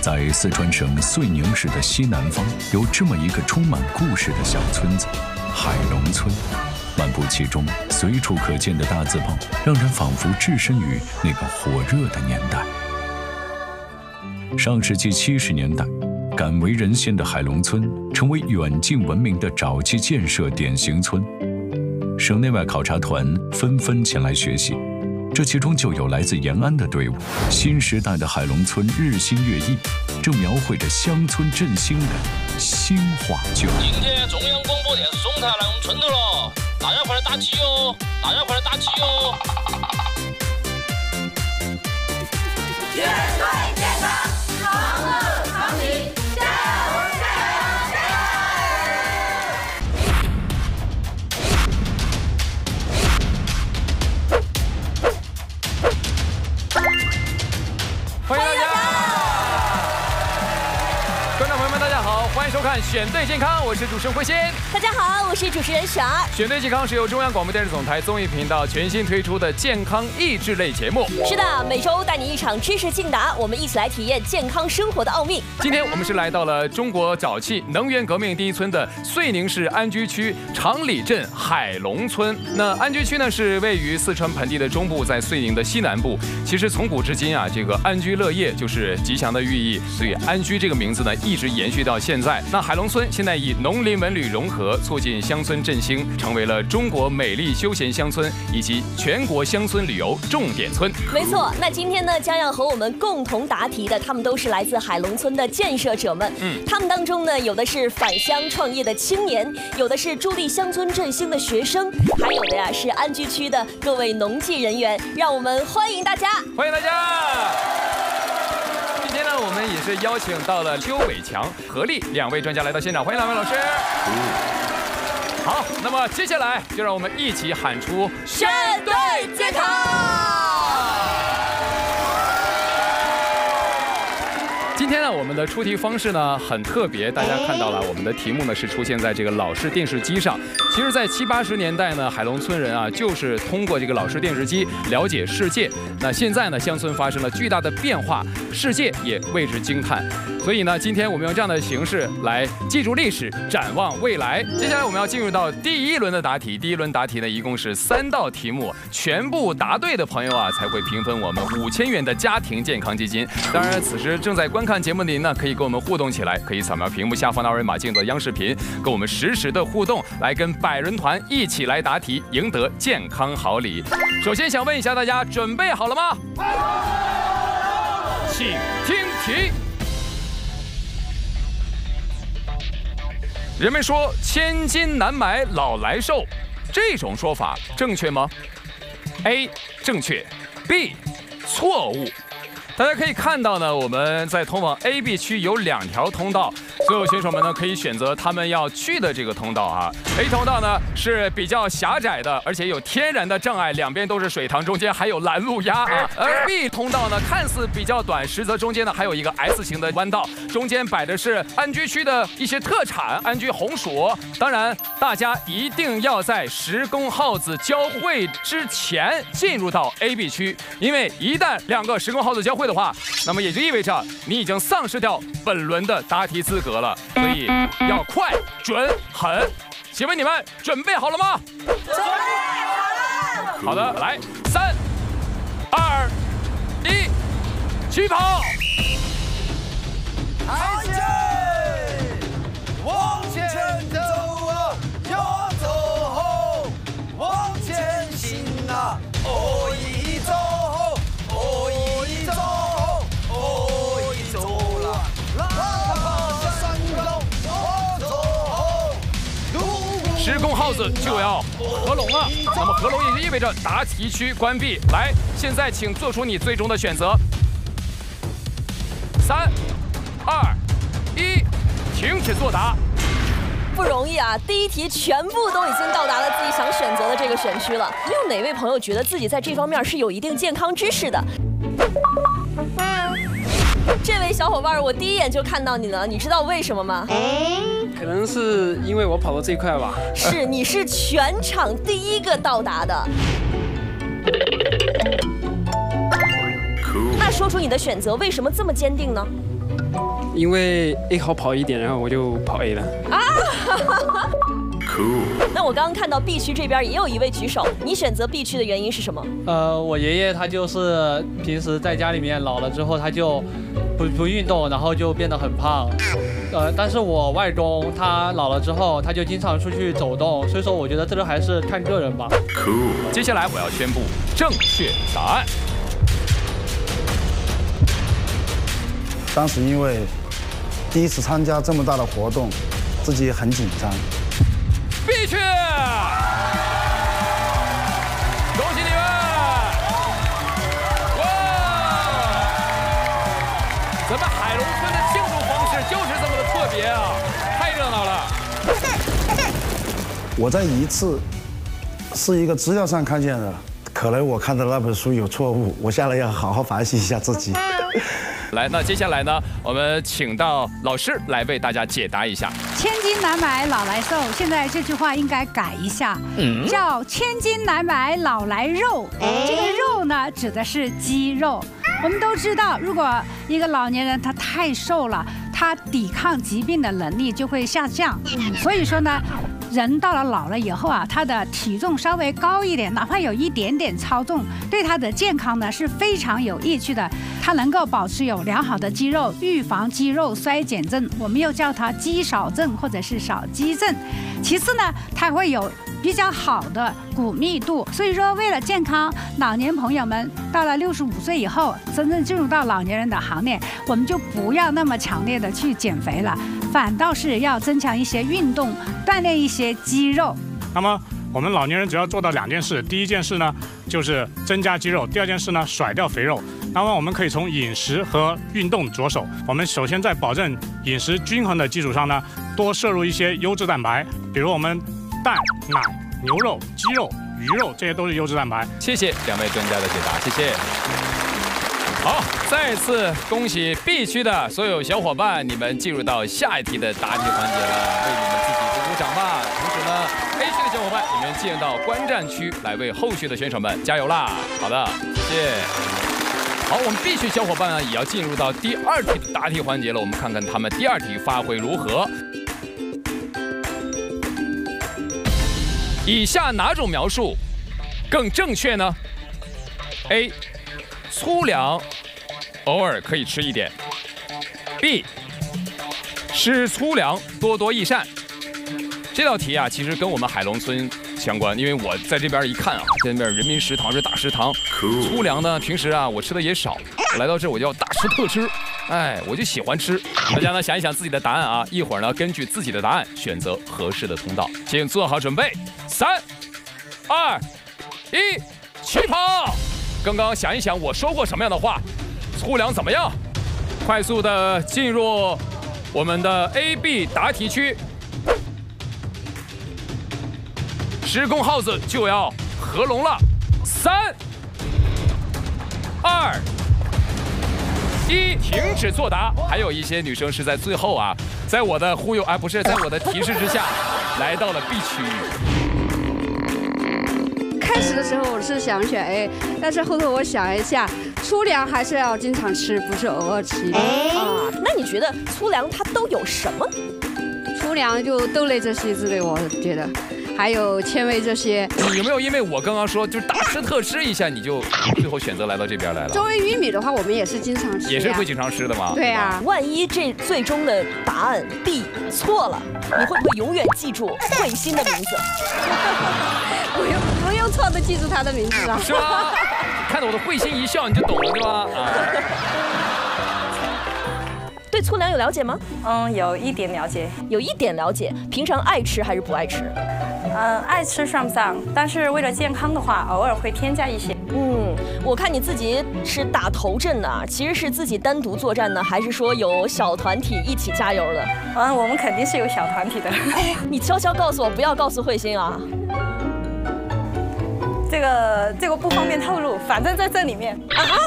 在四川省遂宁市的西南方，有这么一个充满故事的小村子——海龙村。漫步其中，随处可见的大字报，让人仿佛置身于那个火热的年代。上世纪70年代，敢为人先的海龙村成为远近闻名的沼气建设典型村。省内外考察团纷纷前来学习。这其中就有来自延安的队伍。新时代的海龙村日新月异，正描绘着乡村振兴的新画卷。 今天中央广播电视总台来我们村头了，大家快来打气哦！大家快来打气哦！ 绝对健康，长乐长理，加油加油加欢迎大家！观众朋友们，大家好，欢迎收看《选对健康》，我是主持人慧欣。 大家好，我是主持人雪儿。 选对健康是由中央广播电视总台综艺频道全新推出的健康益智类节目。 是的，每周带你一场知识竞答，我们一起来体验健康生活的奥秘。 今天我们是来到了中国沼气能源革命第一村的遂宁市安居区长里镇海龙村。那安居区呢是位于四川盆地的中部，在遂宁的西南部。其实从古至今啊，这个安居乐业就是吉祥的寓意，所以安居这个名字呢一直延续到现在。那海龙村现在以农林文旅融合，促进乡村振兴，成为了中国美丽休闲乡村以及全国乡村旅游重点村。 没错，那今天呢，将要和我们共同答题的，他们都是来自海龙村的建设者们。他们当中呢，有的是返乡创业的青年，有的是助力乡村振兴的学生，还有的呀是安居区的各位农技人员。让我们欢迎大家！ 欢迎大家！今天呢，我们也是邀请到了邱伟强、何丽两位专家来到现场，欢迎两位老师。好，那么接下来就让我们一起喊出“ 选对健康”。 今天呢，我们的出题方式呢很特别，大家看到了，我们的题目呢是出现在这个老式电视机上。其实，在70、80年代呢，海龙村人啊就是通过这个老式电视机了解世界。那现在呢，乡村发生了巨大的变化，世界也为之惊叹。所以呢，今天我们用这样的形式来记住历史，展望未来。接下来我们要进入到第一轮的答题。第一轮答题呢，一共是3道题目，全部答对的朋友啊才会平分我们5000元的家庭健康基金。当然，此时正在观看节目的您呢，可以跟我们互动起来，可以扫描屏幕下方的2维码进入央视频，跟我们实时的互动，来跟百人团一起来答题，赢得健康好礼。首先想问一下大家，准备好了吗？请听题。人们说千金难买老来瘦，这种说法正确吗 ？A. 正确 ，B. 错误。大家可以看到呢，我们在通往 A、B 区有2条通道，所有选手们呢可以选择他们要去的这个通道啊。A 通道呢是比较狭窄的，而且有天然的障碍，两边都是水塘，中间还有拦路鸦啊。而 B 通道呢看似比较短，实则中间呢还有一个 S 型的弯道，中间摆的是安居区的一些特产，安居红薯。当然，大家一定要在10公耗子交汇之前进入到 A、B 区，因为一旦2个10公耗子交汇的话，那么也就意味着你已经丧失掉本轮的答题资格了，所以要快、准、狠。请问你们准备好了吗？准备好了。好的，来，3、2、1，起跑！ 抬起，往前走啊，要走后，往前行啊，哦一走。 10公耗子就要合拢了，那么合拢也就意味着答题区关闭。来，现在请做出你最终的选择。3、2、1，停止作答。 不容易啊！第一题全部都已经到达了自己想选择的这个选区了。有哪位朋友觉得自己在这方面是有一定健康知识的？这位小伙伴，我第一眼就看到你了，你知道为什么吗？ 可能是因为我跑得最快吧。 是，你是全场第一个到达的。那说出你的选择，为什么这么坚定呢？ 因为 A 好跑一点，然后我就跑 A 了。 那我刚刚看到 B 区这边也有一位举手，你选择 B 区的原因是什么？ 我爷爷他就是平时在家里面老了之后，他就不运动，然后就变得很胖。但是我外公他老了之后，他就经常出去走动，所以说我觉得这个还是看个人吧。 接下来我要宣布正确答案。 当时因为第一次参加这么大的活动，自己很紧张。 必去！恭喜你们！哇！咱们海龙村的庆祝方式就是这么的特别啊，太热闹了。 我在一次是一个资料上看见的，可能我看的那本书有错误，我下来要好好反省一下自己。 来，那接下来呢，我们请到老师来为大家解答一下。 千金难买老来瘦，现在这句话应该改一下，叫千金难买老来肉。这个肉呢，指的是肌肉。我们都知道，如果一个老年人他太瘦了，他抵抗疾病的能力就会下降。所以说呢，人到了老了以后啊，他的体重稍微高一点，哪怕有一点点超重，对他的健康呢是非常有益处的。它能够保持有良好的肌肉，预防肌肉衰减症，我们又叫它肌少症或者是少肌症。其次呢，它会有比较好的骨密度，所以说为了健康，老年朋友们到了65岁以后，真正进入到老年人的行列，我们就不要那么强烈的去减肥了，反倒是要增强一些运动，锻炼一些肌肉。 那么我们老年人只要做到2件事，第一件事呢就是增加肌肉，第2件事呢甩掉肥肉。那么我们可以从饮食和运动着手。我们首先在保证饮食均衡的基础上呢，多摄入一些优质蛋白，比如我们蛋、奶、牛肉、鸡肉、鱼肉，这些都是优质蛋白。 谢谢两位专家的解答，谢谢。好，再次恭喜 B 区的所有小伙伴，你们进入到下一题的答题环节了，为你们自己鼓鼓掌吧。同时呢 ，A 区的小伙伴，你们进入到观战区来为后续的选手们加油啦！好的，谢谢。好，我们 B 区小伙伴呢也要进入到第2题的答题环节了，我们看看他们第2题发挥如何。以下哪种描述更正确呢 ？A. 粗粮偶尔可以吃一点。B. 吃粗粮多多益善。这道题啊，其实跟我们海龙村相关，因为我在这边一看啊，这边人民食堂是大食堂，粗粮呢平时啊我吃的也少，我来到这我就要大吃特吃，哎，我就喜欢吃。大家呢想一想自己的答案啊，一会儿呢根据自己的答案选择合适的通道，请做好准备，3、2、1，起跑！刚刚想一想我说过什么样的话，粗粮怎么样？快速的进入我们的 A、B 答题区。时空耗子就要合拢了，3、2、1，停止作答。还有一些女生是在最后啊，在我的忽悠不是在我的提示之下，来到了 B 区域。 开始的时候我是想选 A， 但是后头我想一下，粗粮还是要经常吃，不是偶尔吃一点。 那你觉得粗粮它都有什么？ 粗粮就豆类这些之类，我觉得。还有纤维这些， 你有没有因为我刚刚说就是大吃特吃一下，你就最后选择来到这边来了？ 作为玉米的话，我们也是经常吃， 也是会经常吃的吗？ 对呀。 万一这最终的答案 B 错了，你会不会永远记住慧心的名字？ 不用错的记住他的名字啊？ 是吗？看到我的慧心一笑，你就懂了，对吧？ 对粗粮有了解吗？ 有一点了解。 有一点了解。平常爱吃还是不爱吃？ 爱吃算不上，但是为了健康的话，偶尔会添加一些。 我看你自己是打头阵的，其实是自己单独作战呢，还是说有小团体一起加油的？ 我们肯定是有小团体的。 哎，你悄悄告诉我，不要告诉慧心啊。 这个不方便透露，反正在这里面。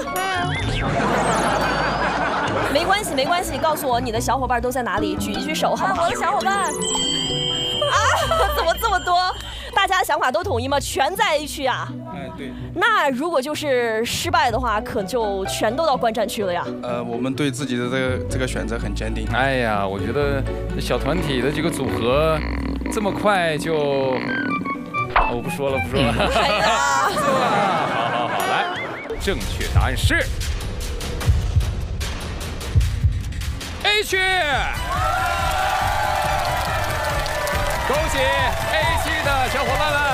没关系，没关系，告诉我你的小伙伴都在哪里，举一举手好不好？ 我的小伙伴。 怎么这么多？大家的想法都统一吗？全在 A 区啊？ 对。 那如果就是失败的话，可就全都到观战区了呀。 我们对自己的这个选择很坚定。 哎呀，我觉得小团体的这个组合这么快就，我不说了。 哎呀， 好，来，正确答案是 A 区。恭喜 A 区的小伙伴们！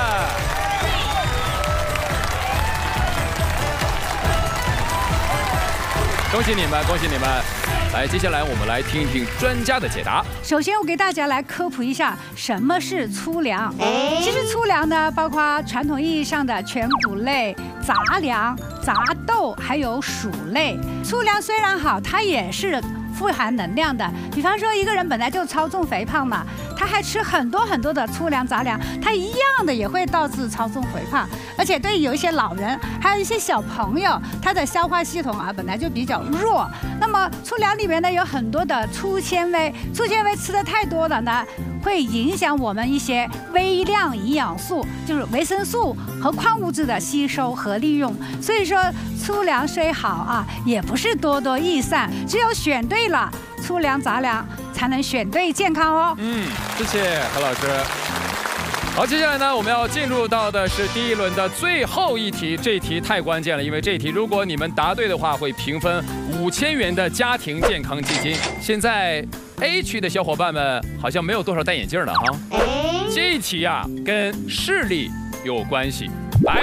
恭喜你们！来，接下来我们来听一听专家的解答。 首先，我给大家来科普一下什么是粗粮。其实粗粮呢，包括传统意义上的全谷类、杂粮、杂豆，还有薯类。粗粮虽然好，它也是富含能量的。比方说，一个人本来就超重肥胖嘛，他还吃很多的粗粮杂粮，他一样的也会导致超重肥胖。而且对于有一些老人，还有一些小朋友，他的消化系统啊本来就比较弱。那么粗粮里面呢有很多的粗纤维，粗纤维吃的太多了呢，会影响我们一些微量营养素，就是维生素和矿物质的吸收和利用。所以说粗粮虽好啊，也不是多多益善，只有选对了粗粮杂粮，才能选对健康哦。 谢谢何老师。好，接下来呢，我们要进入到的是第一轮的最后一题。这一题太关键了，因为这一题如果你们答对的话，会平分5000元的家庭健康基金。现在 A 区的小伙伴们好像没有多少戴眼镜了哈。这一题啊，跟视力有关系。来，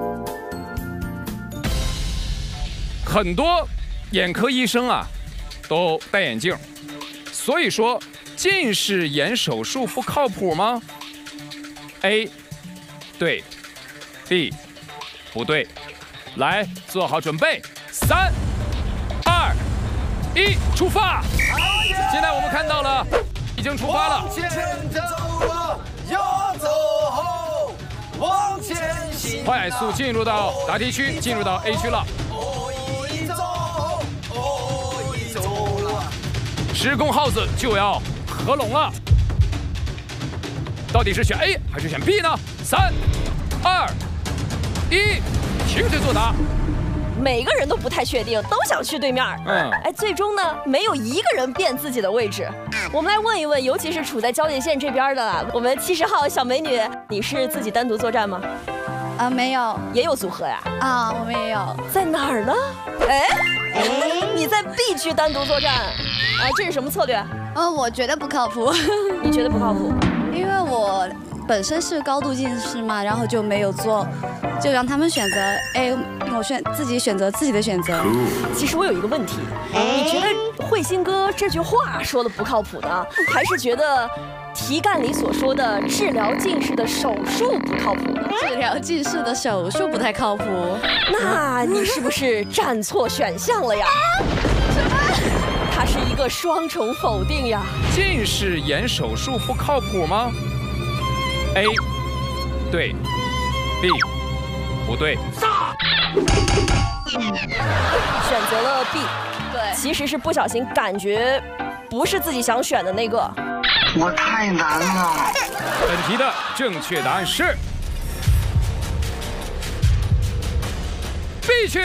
很多眼科医生啊都戴眼镜，所以说近视眼手术不靠谱吗？A 对 ，B 不对。来，做好准备，3、2、1，出发！现在我们看到了，已经出发了。 往前走啊，要走后，往前行。 快速进入到答题区，进入到 A 区了。10公耗子就要合拢了。到底是选 A 还是选 B 呢？3、2、1，停止作答。 每个人都不太确定，都想去对面。最终呢，没有一个人变自己的位置。我们来问一问，尤其是处在交界线这边的我们70号小美女，你是自己单独作战吗？ 没有， 也有组合呀。 我们也有。 在哪儿呢？你在 B 区单独作战，这是什么策略？ 我觉得不靠谱。 你觉得不靠谱？ 因为我本身是高度近视嘛，然后就没有做，就让他们选择 A， 我自己选择自己的选择。 其实我有一个问题，你觉得慧心哥这句话说的不靠谱呢，还是觉得题干里所说的治疗近视的手术不靠谱呢？ 治疗近视的手术不太靠谱。 那你是不是站错选项了呀？什么？它是一个双重否定呀。 近视眼手术不靠谱吗？A 对 ，B 不对。 选择了 B， 对，其实是不小心感觉不是自己想选的那个。 我太难了。 本题的正确答案是 B 区。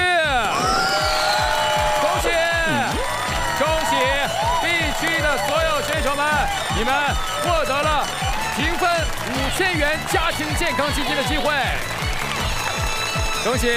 恭喜恭喜 B 区的所有选手们，你们获得了平分5000元家庭健康基金的机会。恭喜！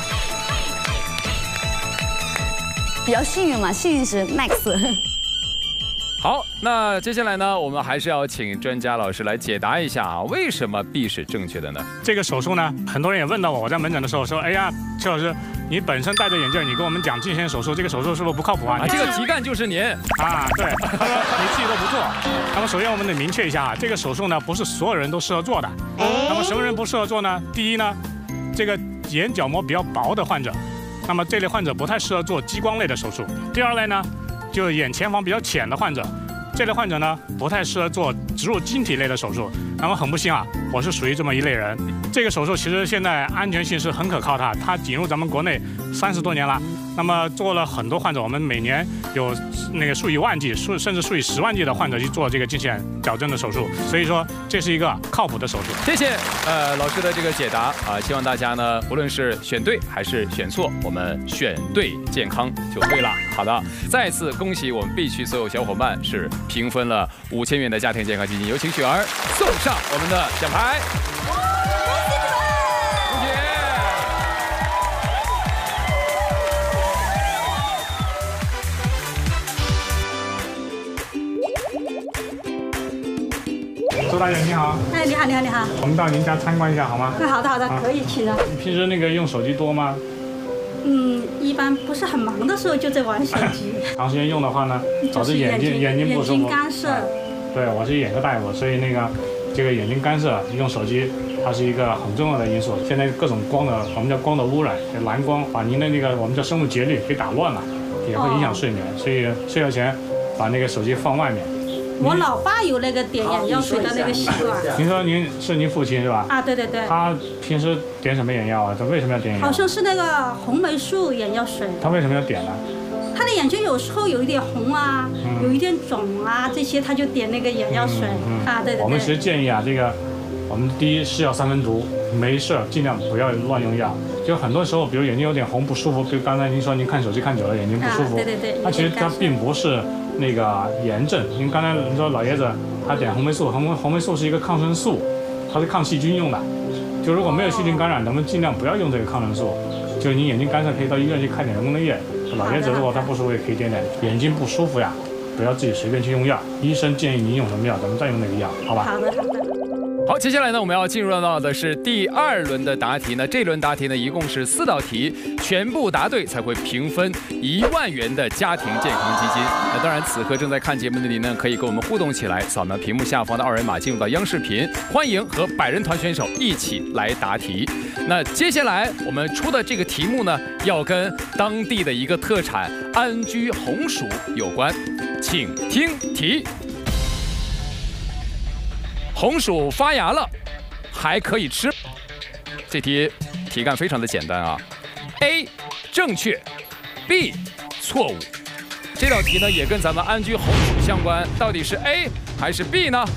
比较幸运嘛，幸运是 Max。 好，那接下来呢，我们还是要请专家老师来解答一下啊，为什么 B 是正确的呢？ 这个手术呢，很多人也问到我，我在门诊的时候说，哎呀，邱老师，你本身戴着眼镜，你跟我们讲近视眼手术，这个手术是不是不靠谱啊？ 这个题干就是您啊，对，他说你自己都不做。那么首先我们得明确一下啊，这个手术呢，不是所有人都适合做的。那么什么人不适合做呢？第一呢，这个眼角膜比较薄的患者，那么这类患者不太适合做激光类的手术。第二类呢，就是眼前房比较浅的患者，这类患者呢不太适合做植入晶体类的手术。 那么很不幸啊，我是属于这么一类人。这个手术其实现在安全性是很可靠的，它引入咱们国内30多年了。那么做了很多患者，我们每年有那个数以万计、甚至数以10万计的患者去做这个近视眼矫正的手术，所以说这是一个靠谱的手术。 谢谢老师的这个解答啊，希望大家呢，无论是选对还是选错，我们选对健康就对了。好的，再次恭喜我们 B 区所有小伙伴是平分了5000元的家庭健康基金，有请雪儿送上我们的奖牌。 周大姐你好。 哎，你好，你好，你好。 我们到您家参观一下好吗？ 好的，好的，可以，请了。 你平时那个用手机多吗？ 一般不是很忙的时候就在玩手机。 长时间用的话呢，导致眼睛不舒服。 眼睛干涉。 对，我是眼科大夫，所以这个眼睛干涉用手机，它是一个很重要的因素。现在各种光的，我们叫光的污染，蓝光把您的我们叫生物节律给打乱了，也会影响睡眠。所以睡觉前把那个手机放外面。 我老爸有那个点眼药水的那个习惯。 您说您父亲是吧？ 啊，对对对。 他平时点什么眼药啊？他为什么要点眼药？ 好像是那个红霉素眼药水。 他为什么要点呢？ 他的眼睛有时候有一点红啊，有一点肿啊，这些他就点那个眼药水。啊，对对对。 我们其实建议啊，我们第一是要3分毒，没事尽量不要乱用药。就很多时候，比如眼睛有点红不舒服，就刚才您说您看手机看久了眼睛不舒服， 对对对。 它其实它并不是那个炎症。您刚才您说老爷子他点红霉素，红霉素是一个抗生素，它是抗细菌用的。就如果没有细菌感染，咱们尽量不要用这个抗生素。就是你眼睛干涉可以到医院去开点人工的液。老爷子如果他不舒服也可以点点。眼睛不舒服呀，不要自己随便去用药，医生建议您用什么药，咱们再用那个药，好吧？ 好的，好的。 好，接下来呢，我们要进入到的是第2轮的答题呢。这轮答题呢，一共是4道题，全部答对才会平分1万元的家庭健康基金。那当然，此刻正在看节目的您呢，可以跟我们互动起来，扫描屏幕下方的2维码进入到央视频，欢迎和百人团选手一起来答题。那接下来我们出的这个题目呢，要跟当地的一个特产安居红薯有关，请听题。红薯发芽了，还可以吃。这题题干非常的简单啊。A 正确 ，B 错误。这道题呢也跟咱们安居红薯相关，到底是 A 还是 B 呢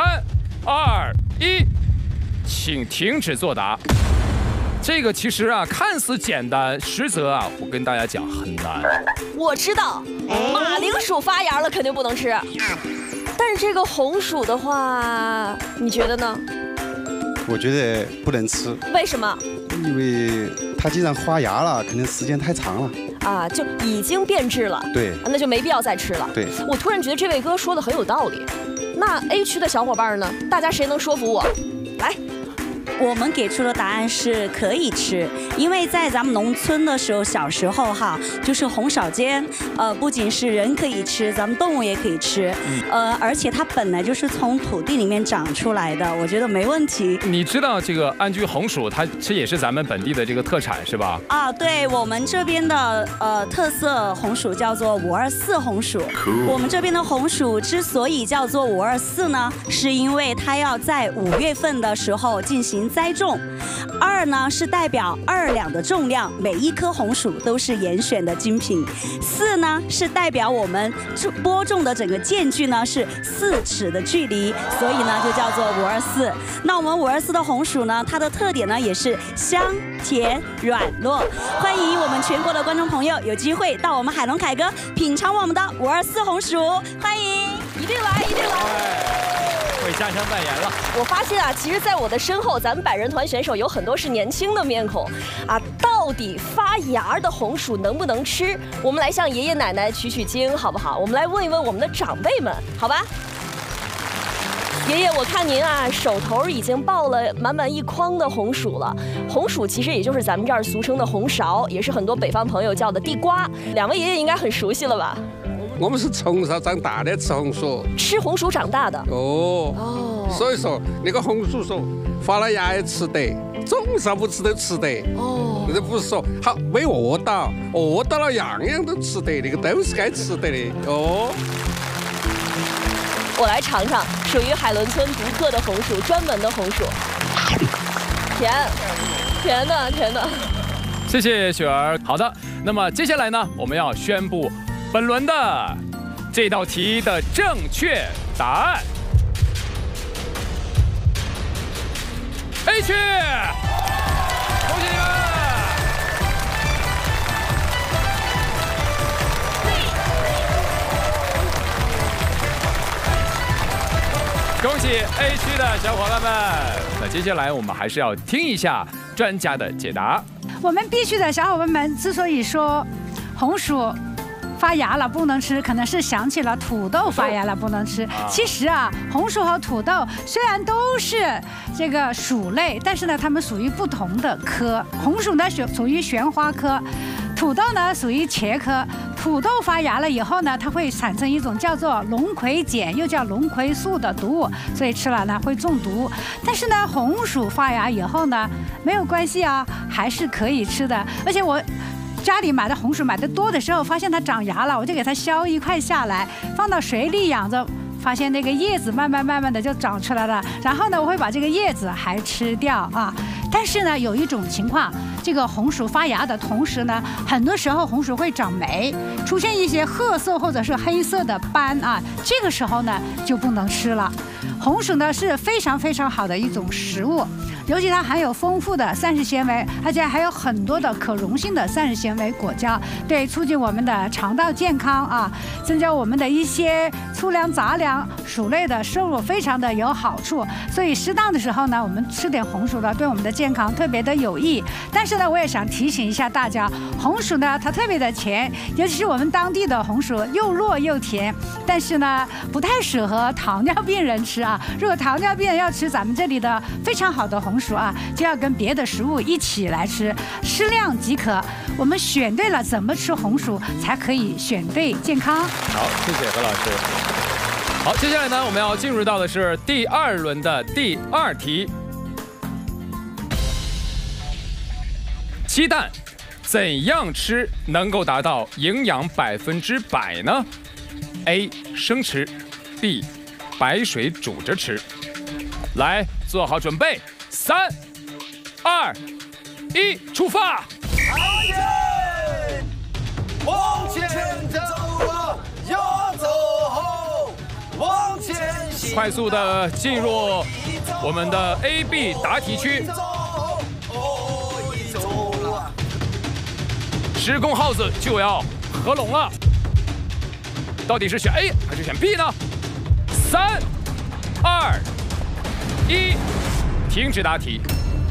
？3、2、1，请停止作答。这个其实啊看似简单，实则啊我跟大家讲很难。 我知道，马铃薯发芽了肯定不能吃。但是这个红薯的话，你觉得呢？ 我觉得不能吃。 为什么？ 因为它既然发芽了，肯定时间太长了。 啊，就已经变质了。 对， 那就没必要再吃了。 对， 我突然觉得这位哥说的很有道理。那 A 区的小伙伴呢？大家谁能说服我？来。 我们给出的答案是可以吃，因为在咱们农村的时候，小时候哈，就是红苕尖，不仅是人可以吃，咱们动物也可以吃，而且它本来就是从土地里面长出来的，我觉得没问题。 你知道这个安居红薯，它这也是咱们本地的这个特产是吧？ 啊，对，我们这边的特色红薯叫做524红薯。我们这边的红薯之所以叫做524呢，是因为它要在5月份的时候进行栽种。2呢是代表2两的重量，每一颗红薯都是严选的精品。4呢是代表我们播种的整个间距呢是4尺的距离，所以呢就叫做524。那我们524的红薯呢，它的特点呢也是香甜软糯。欢迎我们全国的观众朋友有机会到我们海龙凯歌品尝我们的524红薯，欢迎， 一定来，一定来。 为家乡代言了。 我发现啊，其实，在我的身后，咱们百人团选手有很多是年轻的面孔啊。到底发芽的红薯能不能吃？我们来向爷爷奶奶取取经，好不好？我们来问一问我们的长辈们，好吧？爷爷，我看您啊，手头已经抱了满满一筐的红薯了。红薯其实也就是咱们这儿俗称的红苕，也是很多北方朋友叫的地瓜。2位爷爷应该很熟悉了吧？ 我们是从小长大的吃红薯， 吃红薯长大的。 哦，所以说那个红薯说发了芽也吃得，种啥不吃都吃得。哦，那不是说好没饿到，饿到了样样都吃得，那个都是该吃得的。哦。 我来尝尝属于海伦村独特的红薯，专门的红薯。甜的。 谢谢雪儿。好的，那么接下来呢，我们要宣布本轮的这道题的正确答案。A 区，恭喜你们！恭喜 A 区的小伙伴们。那接下来我们还是要听一下专家的解答。 我们 B 区的小伙伴们之所以说红薯发芽了不能吃，可能是想起了土豆发芽了不能吃。其实啊，红薯和土豆虽然都是这个薯类，但是呢，它们属于不同的科。红薯呢属于旋花科，土豆呢属于茄科。土豆发芽了以后呢，它会产生一种叫做龙葵碱，又叫龙葵素的毒物，所以吃了呢会中毒。但是呢，红薯发芽以后呢，没有关系啊，还是可以吃的。而且我家里买的红薯买的多的时候，发现它长芽了，我就给它削一块下来，放到水里养着，发现那个叶子慢慢的就长出来了。然后呢，我会把这个叶子还吃掉啊。但是呢，有一种情况，这个红薯发芽的同时呢，很多时候红薯会长霉，出现一些褐色或者是黑色的斑啊，这个时候呢就不能吃了。红薯呢是非常好的一种食物，尤其它含有丰富的膳食纤维，而且还有很多的可溶性的膳食纤维果胶，对促进我们的肠道健康啊，增加我们的一些粗粮、杂粮、薯类的摄入非常的有好处。所以适当的时候呢，我们吃点红薯呢，对我们的健康特别的有益。但是呢，我也想提醒一下大家，红薯呢它特别的甜，尤其是我们当地的红薯又糯又甜，但是呢不太适合糖尿病人吃啊。如果糖尿病人要吃咱们这里的非常好的红薯啊，就要跟别的食物一起来吃，适量即可。我们选对了怎么吃红薯，才可以选对健康。 好，谢谢何老师。好，接下来呢，我们要进入到的是第2轮的第2题。鸡蛋怎样吃能够达到营养100%呢 ？A. 生吃 ，B. 白水煮着吃。来，做好准备，3、2、1，出发！ 往前走啊，要走后，往前行。 快速的进入我们的 A、B 答题区。时空耗子就要合拢了，到底是选 A 还是选 B 呢？3、2、1，停止答题。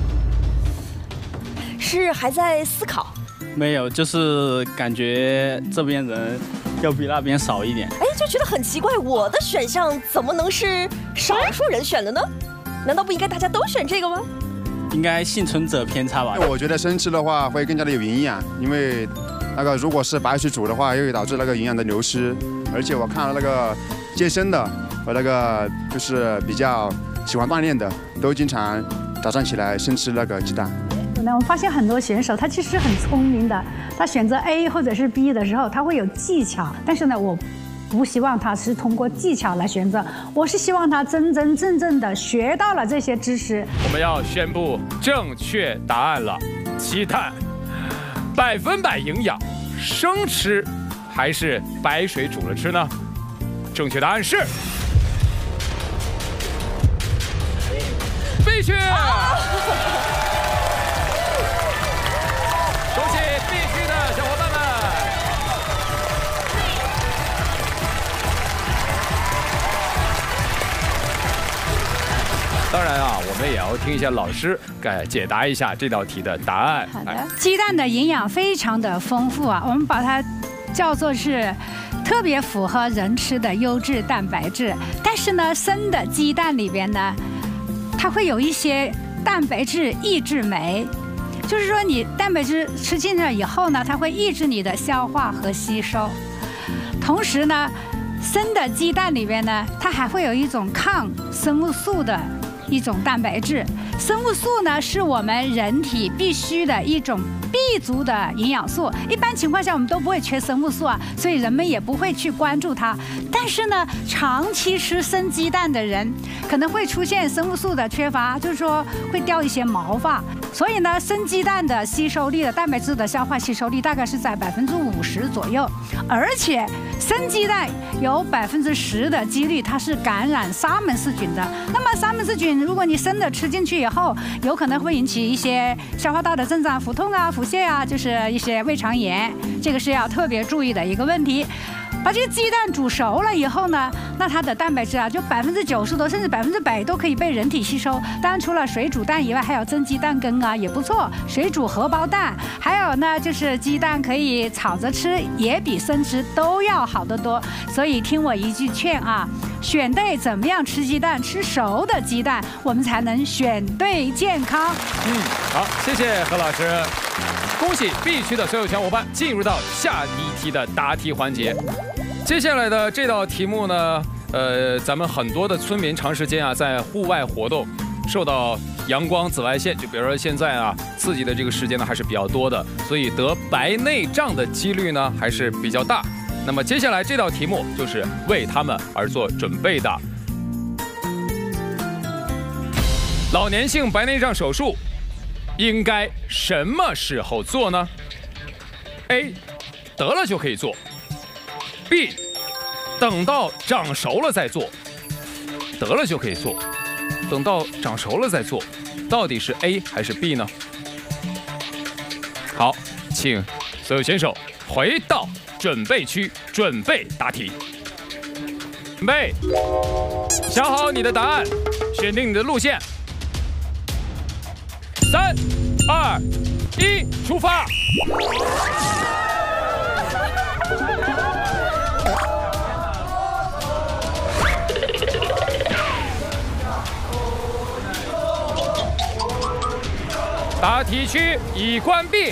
是还在思考？ 没有，就是感觉这边人要比那边少一点。 哎，就觉得很奇怪，我的选项怎么能是少数人选的呢？难道不应该大家都选这个吗？ 应该幸存者偏差吧。 我觉得生吃的话会更加的有营养，因为那个如果是白水煮的话，又会导致那个营养的流失。而且我看了那个健身的和那个就是比较喜欢锻炼的，都经常早上起来生吃那个鸡蛋。 我们发现很多选手他其实很聪明的，他选择 A 或者是 B 的时候，他会有技巧。但是呢，我不希望他是通过技巧来选择，我是希望他真正的学到了这些知识。 我们要宣布正确答案了，鸡蛋100%营养，生吃还是白水煮了吃呢？正确答案是 B 区。恭喜 B 区的小伙伴们。当然啊，我们也要听一下老师解答一下这道题的答案。 好的，鸡蛋的营养非常的丰富啊，我们把它叫做是特别符合人吃的优质蛋白质。但是呢，生的鸡蛋里边呢，它会有一些蛋白质抑制酶，就是说你蛋白质吃进去以后呢，它会抑制你的消化和吸收。同时呢，生的鸡蛋里边呢，它还会有一种抗生物素的一种蛋白质， 生物素呢是我们人体必须的一种 B 族的营养素，一般情况下我们都不会缺生物素啊，所以人们也不会去关注它。但是呢，长期吃生鸡蛋的人可能会出现生物素的缺乏，就是说会掉一些毛发。所以呢，生鸡蛋的吸收力的蛋白质的消化吸收力大概是在50%左右，而且生鸡蛋有10%的几率它是感染沙门氏菌的。那么沙门氏菌，如果你生的吃进去以后，有可能会引起一些消化道的症状，腹痛啊、腹泻啊，就是一些胃肠炎，这个是要特别注意的一个问题。 把这个鸡蛋煮熟了以后呢，那它的蛋白质啊，就90%多，甚至100%都可以被人体吸收。当然，除了水煮蛋以外，还有蒸鸡蛋羹啊，也不错。水煮荷包蛋，还有呢，就是鸡蛋可以炒着吃，也比生吃都要好得多。所以听我一句劝啊，选对怎么样吃鸡蛋，吃熟的鸡蛋，我们才能选对健康。 好，谢谢何老师。 恭喜 B 区的所有小伙伴进入到下一题的答题环节。接下来的这道题目呢，咱们很多的村民长时间啊在户外活动，受到阳光紫外线，就比如说现在啊刺激的这个时间呢还是比较多的，所以得白内障的几率呢还是比较大。那么接下来这道题目就是为他们而做准备的。老年性白内障手术 应该什么时候做呢 ？A. 得了就可以做。B. 等到长熟了再做。得了就可以做，等到长熟了再做，到底是 A 还是 B 呢？好，请所有选手回到准备区，准备答题。准备，想好你的答案，选定你的路线。 3、2、1，出发！答题区已关闭，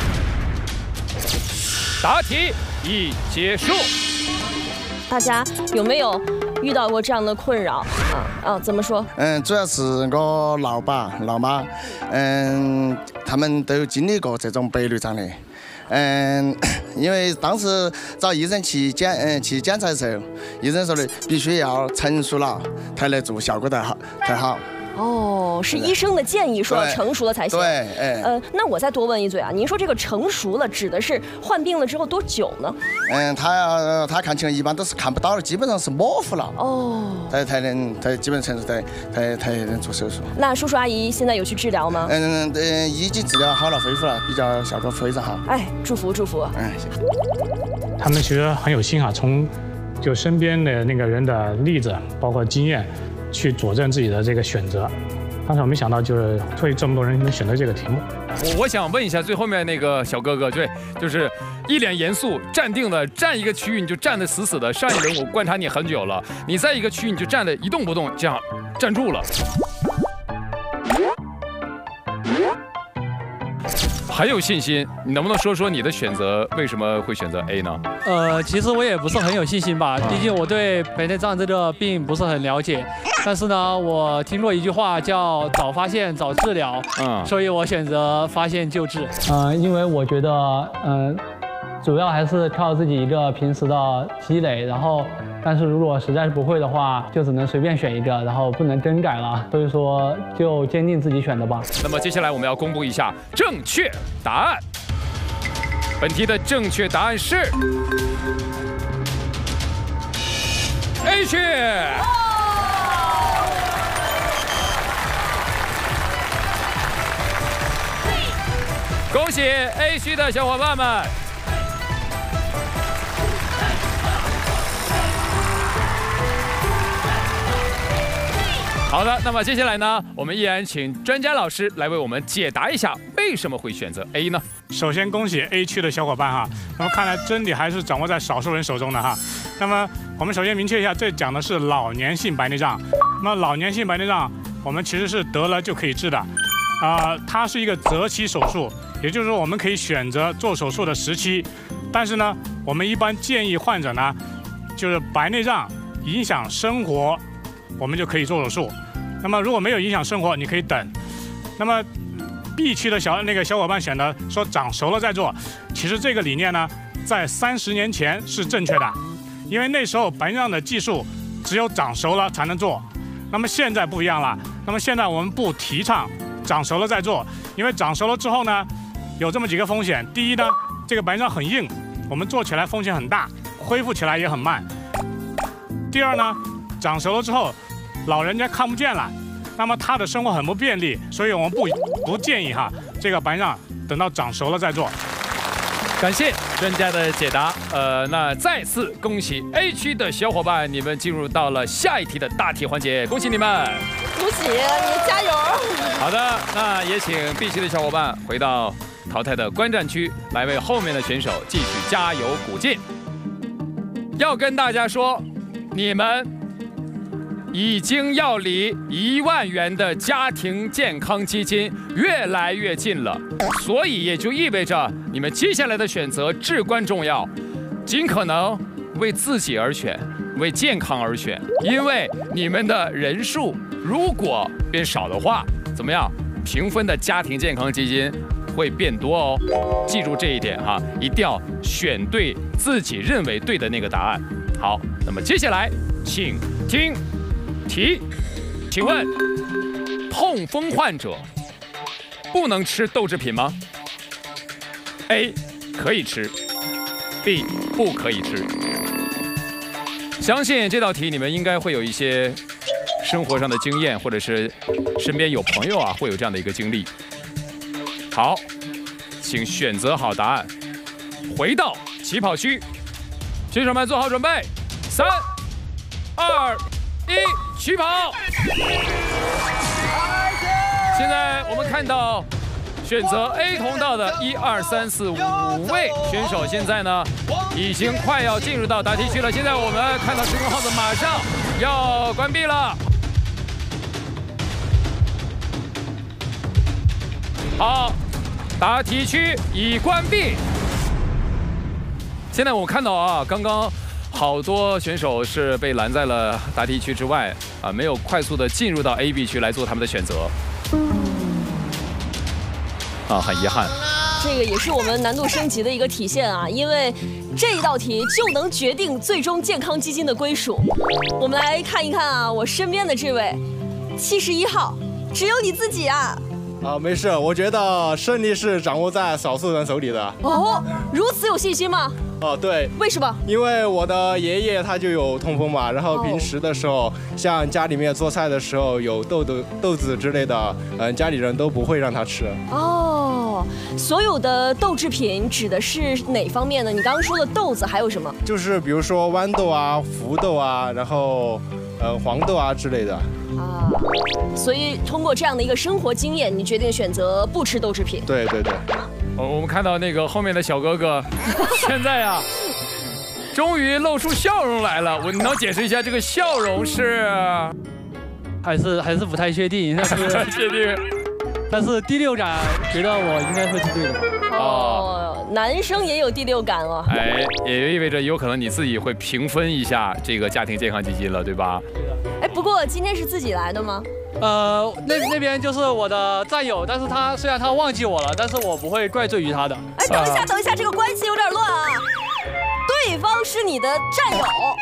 答题已结束。 大家有没有遇到过这样的困扰啊？怎么说？ 主要是我老爸老妈，他们都有经历过这种白内障的。因为当时找医生去检查的时候，医生说的必须要成熟了才来做，效果才好。 哦，是医生的建议，说要成熟了才行。 对， 那我再多问一嘴啊，您说这个成熟了指的是患病了之后多久呢？ 他看起来一般都是看不到了，基本上是模糊了。哦，才基本成熟才能做手术。 那叔叔阿姨现在有去治疗吗？ 已经治疗好了，恢复了，比较效果非常好。 哎，祝福祝福。 谢谢。 他们其实很有心啊，从就身边的那个人的例子，包括经验。 去佐证自己的这个选择，当时我没想到，就是会这么多人能选择这个题目。 我想问一下最后面那个小哥哥，对，就是一脸严肃、站定的站一个区域你就站得死死的。上一轮我观察你很久了，你在一个区域你就站得一动不动，这样站住了。很有信心，你能不能说说你的选择为什么会选择 A 呢？ 其实我也不是很有信心吧，毕竟我对白内障这个病不是很了解。但是呢，我听过一句话叫早发现早治疗，所以我选择发现就治。 因为我觉得，主要还是靠自己一个平时的积累，然后。 但是如果实在是不会的话，就只能随便选一个，然后不能更改了。所以说，就坚定自己选的吧。 那么接下来我们要公布一下正确答案。本题的正确答案是 A 区。恭喜 A 区的小伙伴们！ 好的，那么接下来呢，我们依然请专家老师来为我们解答一下为什么会选择 A 呢？ 首先恭喜 A 区的小伙伴哈，那么看来真理还是掌握在少数人手中的哈。那么我们首先明确一下，这讲的是老年性白内障。那么老年性白内障，我们其实是得了就可以治的，它是一个择期手术，也就是说我们可以选择做手术的时期，但是呢，我们一般建议患者呢，就是白内障影响生活，我们就可以做手术。那么如果没有影响生活，你可以等。 那么 B 区的小伙伴选的说长熟了再做，其实这个理念呢，在30年前是正确的，因为那时候白内障的技术只有长熟了才能做。那么现在不一样了，那么现在我们不提倡长熟了再做，因为长熟了之后呢，有这么几个风险。第一呢，这个白内障很硬，我们做起来风险很大，恢复起来也很慢。第二呢，长熟了之后，老人家看不见了。 那么他的生活很不便利，所以我们不建议哈，这个白内障等到长熟了再做。 感谢专家的解答。那再次恭喜 A 区的小伙伴，你们进入到了下一题的大题环节，恭喜你们！ 恭喜你，加油！ 好的，那也请 B 区的小伙伴回到淘汰的观战区，来为后面的选手继续加油鼓劲。要跟大家说，你们 已经要离1万元的家庭健康基金越来越近了，所以也就意味着你们接下来的选择至关重要，尽可能为自己而选，为健康而选，因为你们的人数如果变少的话，怎么样？平分的家庭健康基金会变多哦，记住这一点哈，一定要选对自己认为对的那个答案。好，那么接下来请听 题，请问痛风患者不能吃豆制品吗 ？A 可以吃 ，B 不可以吃。相信这道题你们应该会有一些生活上的经验，或者是身边有朋友啊会有这样的一个经历。好，请选择好答案，回到起跑区，选手们做好准备，3、2、1。 起跑！现在我们看到选择 A 通道的1、2、3、4、5位选手，现在呢已经快要进入到答题区了。现在我们看到时空号子马上要关闭了。好，答题区已关闭。现在我看到啊，刚刚 好多选手是被拦在了答题区之外啊，没有快速的进入到 A、B 区来做他们的选择，啊，很遗憾。 这个也是我们难度升级的一个体现啊，因为这一道题就能决定最终健康基金的归属。我们来看一看啊，我身边的这位71号，只有你自己啊。 没事，我觉得胜利是掌握在少数人手里的。 哦，如此有信心吗？ 对。 为什么？ 因为我的爷爷他就有痛风嘛，然后平时的时候，像家里面做菜的时候有豆子之类的，家里人都不会让他吃。 哦，所有的豆制品指的是哪方面呢？你刚刚说的豆子还有什么？ 就是比如说豌豆啊、福豆啊，然后黄豆啊之类的。 啊，所以通过这样的一个生活经验，你决定选择不吃豆制品。 对对对。 我们看到那个后面的小哥哥，现在啊，终于露出笑容来了。我能解释一下这个笑容是？ 还是不太确定，但是确定。 但是第六感觉得我应该会是对的。 哦，男生也有第六感哦。 哎，也意味着有可能你自己会平分一下这个家庭健康基金了，对吧？ 哎，不过今天是自己来的吗？ 那边就是我的战友，但是他虽然他忘记我了，但是我不会怪罪于他的。 哎，等一下，这个关系有点乱啊。对方是你的战友。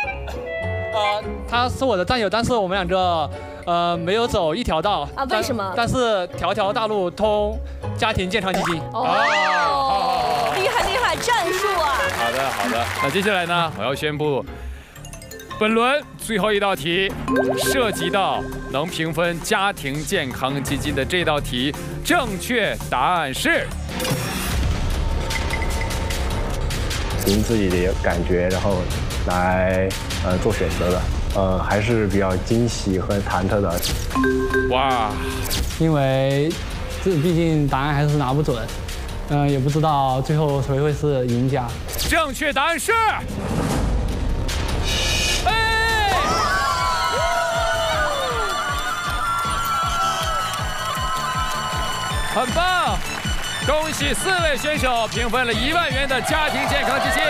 他是我的战友，但是我们两个没有走一条道啊？为什么？ 但是条条大路通家庭健康基金。 哦，厉害，战术啊！ 好的，那接下来呢，我要宣布。 本轮最后一道题，涉及到能平分家庭健康基金的这道题，正确答案是凭自己的感觉，然后来做选择的，还是比较惊喜和忐忑的。 哇， 因为这毕竟答案还是拿不准，也不知道最后谁会是赢家。 正确答案是。 很棒，恭喜4位选手平分了1万元的家庭健康基金。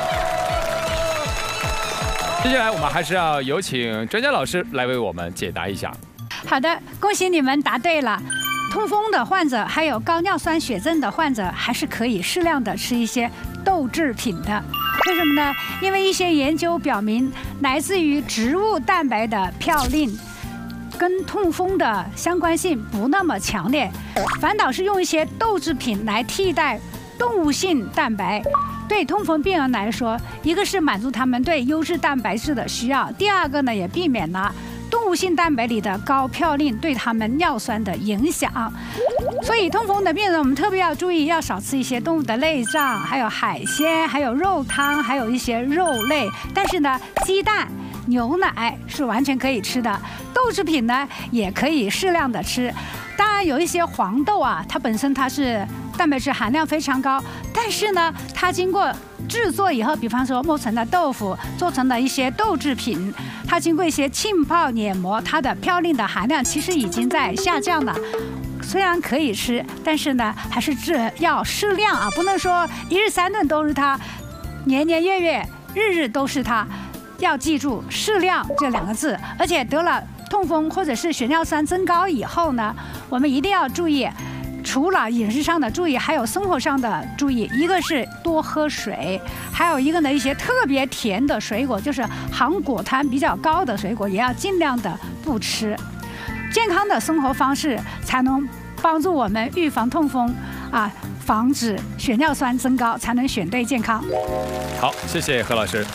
接下来我们还是要有请专家老师来为我们解答一下。 好的，恭喜你们答对了。 痛风的患者，还有高尿酸血症的患者，还是可以适量的吃一些豆制品的。为什么呢？因为一些研究表明，来自于植物蛋白的嘌呤跟痛风的相关性不那么强烈，反倒是用一些豆制品来替代动物性蛋白。对痛风病人来说，一个是满足他们对优质蛋白质的需要，第二个呢也避免了动物性蛋白里的高嘌呤对他们尿酸的影响。所以痛风的病人，我们特别要注意，要少吃一些动物的内脏，还有海鲜，还有肉汤，还有一些肉类。但是呢，鸡蛋、牛奶是完全可以吃的，豆制品呢也可以适量的吃。当然有一些黄豆啊，它本身它是蛋白质含量非常高，但是呢，它经过制作以后，比方说磨成的豆腐，做成的一些豆制品，它经过一些浸泡碾磨，它的嘌呤的含量其实已经在下降了。虽然可以吃，但是呢，还是要适量啊，不能说一日三顿都是它，年年月月日日都是它。要记住适量这2个字。而且得了痛风或者是血尿酸增高以后呢，我们一定要注意。除了饮食上的注意，还有生活上的注意。一个是多喝水，还有一个呢，一些特别甜的水果，就是含果糖比较高的水果，也要尽量的不吃。健康的生活方式才能帮助我们预防痛风啊，防止血尿酸增高，才能选对健康。 好，谢谢何老师。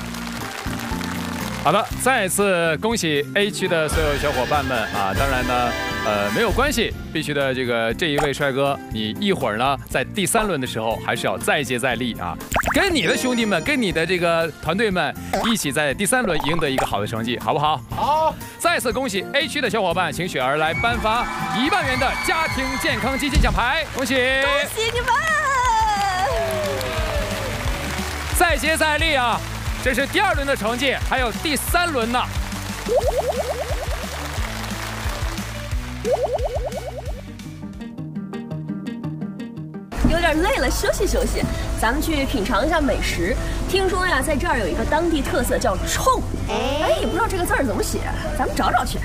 好的，再次恭喜 A 区的所有小伙伴们啊！当然呢，没有关系，必须的这一位帅哥，你一会儿呢在第3轮的时候还是要再接再厉啊，跟你的兄弟们，跟你的这个团队们一起在第3轮赢得一个好的成绩，好不好？好。再次恭喜 A 区的小伙伴，请雪儿来颁发1万元的家庭健康基金奖牌，恭喜！ 恭喜你们！ 再接再厉啊！这是第2轮的成绩，还有第3轮呢。 有点累了，休息休息。咱们去品尝一下美食。听说呀，在这儿有一个当地特色叫冲，哎，也不知道这个字儿怎么写，咱们找找去。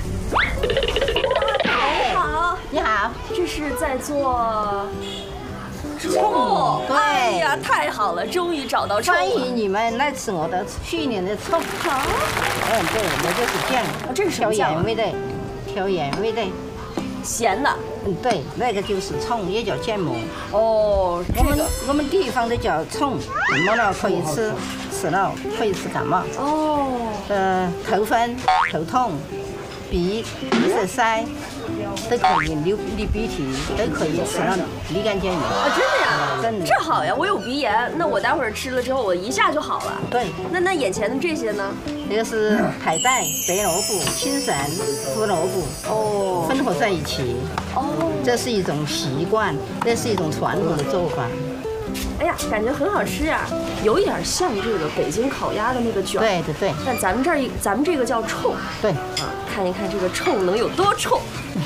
你好， 你好， 这是在做。 冲，对， 哎呀，太好了，终于找到冲了。 欢迎你们来吃我的去年的冲。好，对，我就是酱， 这是什么酱？ 调盐味的，调盐味的， 咸的。 对，那个就是冲，也叫芥末。 哦， 我们地方的叫冲，摸了可以吃，吃了可以治感冒。 哦。 头昏、头痛、鼻塞。都可以流鼻涕，都可以吃了立竿见影。 啊，真的呀？ 真的。 这好呀，我有鼻炎，那我待会儿吃了之后，我一下就好了。 对。 那眼前的这些呢？ 这个是海带、白萝卜、青笋、胡萝卜，混合在一起。这是一种习惯，这是一种传统的做法。 哎呀，感觉很好吃呀，有一点像这个北京烤鸭的那个卷。 对。 但咱们这个叫冲。对。啊，看一看这个冲能有多冲。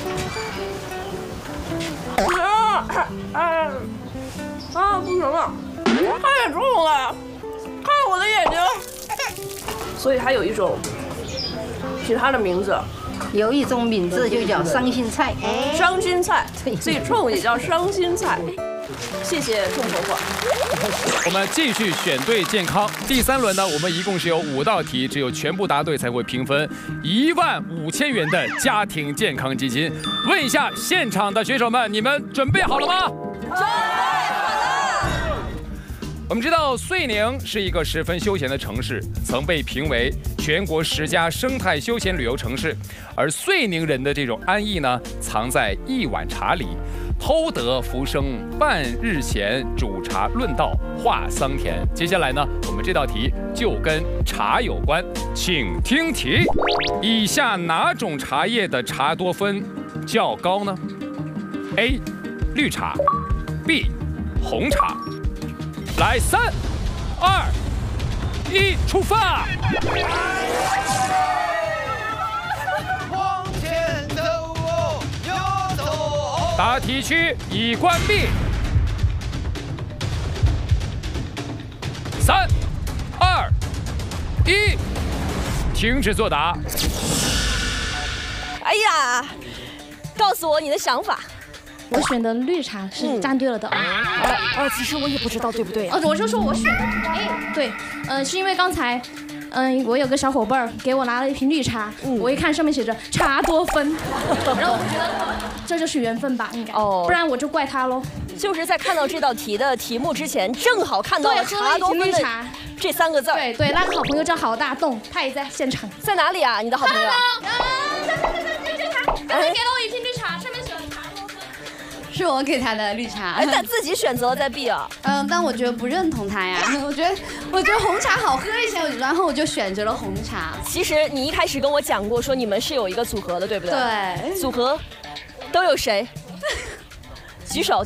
不行了，太重了，看我的眼睛。所以它有一种其他的名字， 有一种名字就叫伤心菜。 伤心菜，所以冲也叫伤心菜。谢谢众婆婆。 我们继续选对健康。第3轮呢，我们一共是有5道题，只有全部答对才会评分15000元的家庭健康基金。问一下现场的选手们，你们准备好了吗？准备好了。我们知道遂宁是一个十分休闲的城市，曾被评为全国10佳生态休闲旅游城市。而遂宁人的这种安逸呢，藏在一碗茶里。偷得浮生半日闲，煮茶论道话桑田。接下来呢，我们这道题就跟茶有关，请听题：以下哪种茶叶的茶多酚较高呢 ？A. 绿茶 B. 红茶。来，3、2、1，出发！答题区已关闭。3、2、1，停止作答。 哎呀，告诉我你的想法。 我选的绿茶是站对了的。 其实我也不知道对不对。 我就说我选的对，是因为刚才。我有个小伙伴给我拿了一瓶绿茶，我一看上面写着茶多酚，然后我觉得这就是缘分吧，应该，不然我就怪他喽。 就是在看到这道题的题目之前，正好看到了茶多酚的这3个字。 对，那个好朋友叫郝大栋，他也在现场。 在哪里啊？你的好朋友？ 他给了我一瓶绿茶，上面写了茶多酚。 是我给他的绿茶， 但自己选择在 B 啊。 但我觉得不认同他呀。我觉得红茶好喝一些，然后我就选择了红茶。 其实你一开始跟我讲过，说你们是有一个组合的，对不对？ 对。 组合都有谁？举手。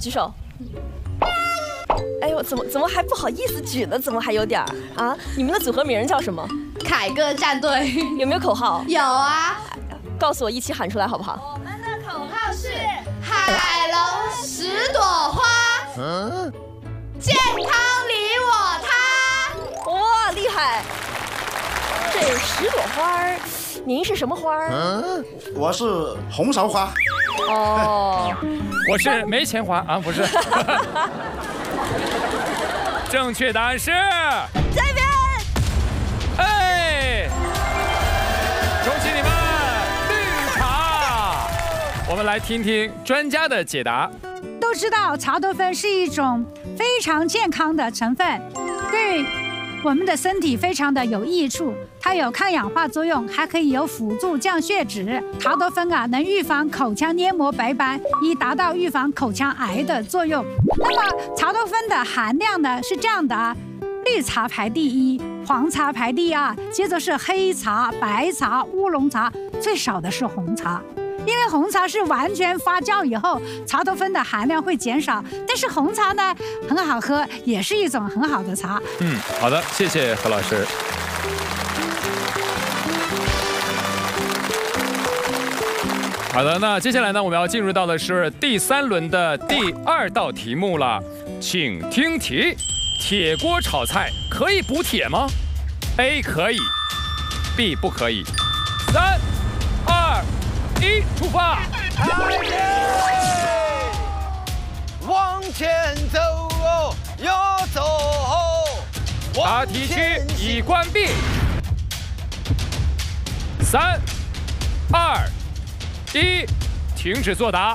哎呦，怎么还不好意思举呢？怎么还有点啊？你们的组合名叫什么？ 凯歌战队。 有没有口号？ 有啊。 告诉我，一起喊出来好不好？ 我们的口号是海龙10朵花，健康离我他。 哇，厉害！这10朵花，您是什么花？ 我是红苕花。 哦， 我是没钱花啊，不是。正确答案是这边。 哎，恭喜你们，绿茶。我们来听听专家的解答。 都知道茶多酚是一种非常健康的成分，对我们的身体非常的有益处。它有抗氧化作用，还可以有辅助降血脂。茶多酚能预防口腔黏膜白斑，以达到预防口腔癌的作用。那么茶多酚的含量呢是这样的啊，绿茶排第1，黄茶排第2，接着是黑茶、白茶、乌龙茶，最少的是红茶。因为红茶是完全发酵以后，茶多酚的含量会减少，但是红茶呢很好喝，也是一种很好的茶。 好的，谢谢何老师。好的，那接下来呢，我们要进入到的是第3轮的第2道题目了，请听题：铁锅炒菜可以补铁吗 ？A 可以 ，B 不可以。3、2、1，出发！ 往前走哦，要走哦。 答题区已关闭。3、2、1，停止作答。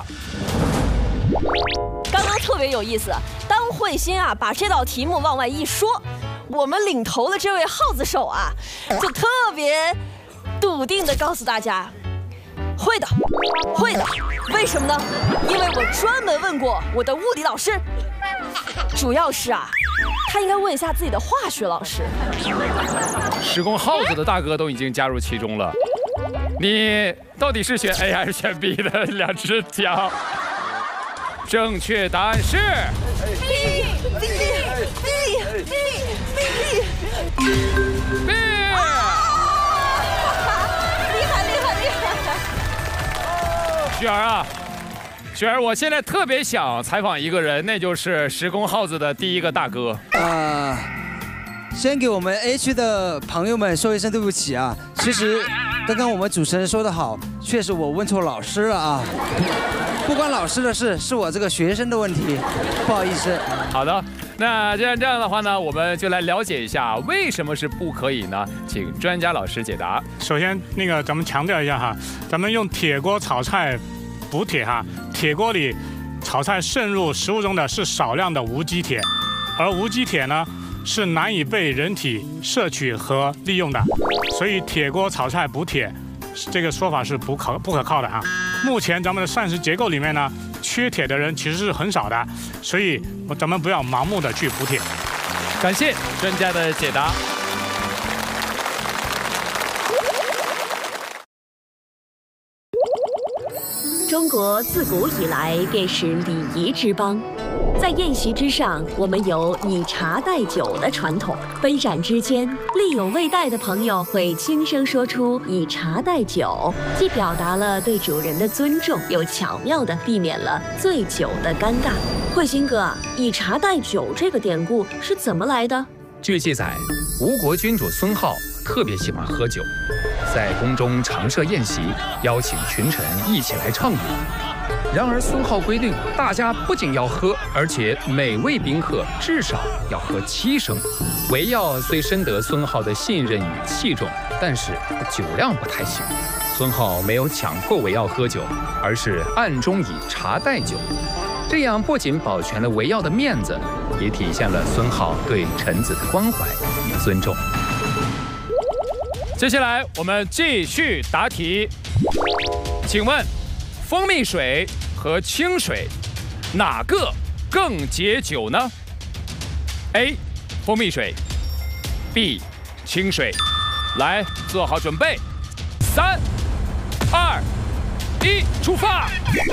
刚刚特别有意思，当慧心把这道题目往外一说，我们领头的这位耗子手就特别笃定地告诉大家，会的，会的。为什么呢？因为我专门问过我的物理老师，主要是他应该问一下自己的化学老师。 施工耗子的大哥都已经加入其中了，你到底是选 A 还是选 B 的？2只脚。正确答案是 B。厉害！ 雪儿，我现在特别想采访一个人，那就是施工耗子的第一个大哥。 先给我们 A 区的朋友们说一声对不起啊！其实刚刚我们主持人说的好，确实我问错老师了啊。不关老师的事，是我这个学生的问题，不好意思。 好的，那既然这样的话呢，我们就来了解一下为什么是不可以呢？请专家老师解答。 首先，咱们强调一下咱们用铁锅炒菜补铁铁锅里炒菜渗入食物中的是少量的无机铁，而无机铁呢是难以被人体摄取和利用的，所以铁锅炒菜补铁这个说法是不可靠的目前咱们的膳食结构里面呢，缺铁的人其实是很少的，所以咱们不要盲目的去补铁。 感谢专家的解答。 中国自古以来便是礼仪之邦，在宴席之上，我们有以茶代酒的传统。杯盏之间，力有未逮的朋友会轻声说出以茶代酒，既表达了对主人的尊重，又巧妙地避免了醉酒的尴尬。慧心哥，以茶代酒这个典故是怎么来的？ 据记载，吴国君主孙皓特别喜欢喝酒，在宫中常设宴席，邀请群臣一起来畅饮。 然而孙浩规定，大家不仅要喝，而且每位宾客至少要喝7升。维耀虽深得孙浩的信任与器重，但是酒量不太行。孙浩没有强迫维耀喝酒，而是暗中以茶代酒，这样不仅保全了维耀的面子，也体现了孙浩对臣子的关怀与尊重。接下来我们继续答题，请问蜂蜜水和清水哪个更解酒呢 ？A. 蜂蜜水 B. 清水。来，做好准备，3、2、1，出发！